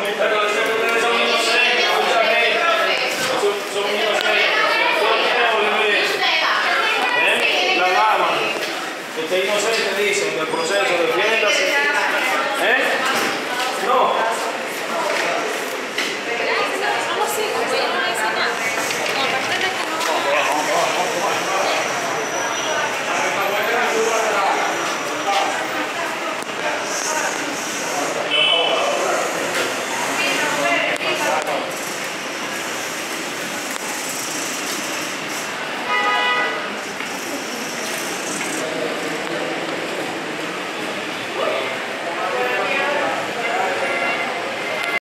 Pero ustedes son inocentes, mucha gente. Son inocentes. La dama, que está inocente, dicen, del proceso de